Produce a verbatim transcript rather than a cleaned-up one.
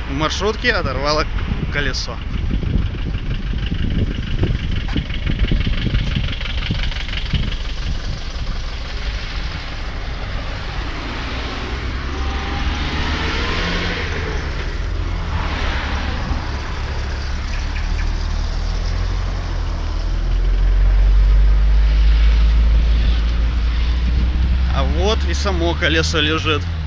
У маршрутки оторвало колесо. А вот и само колесо лежит.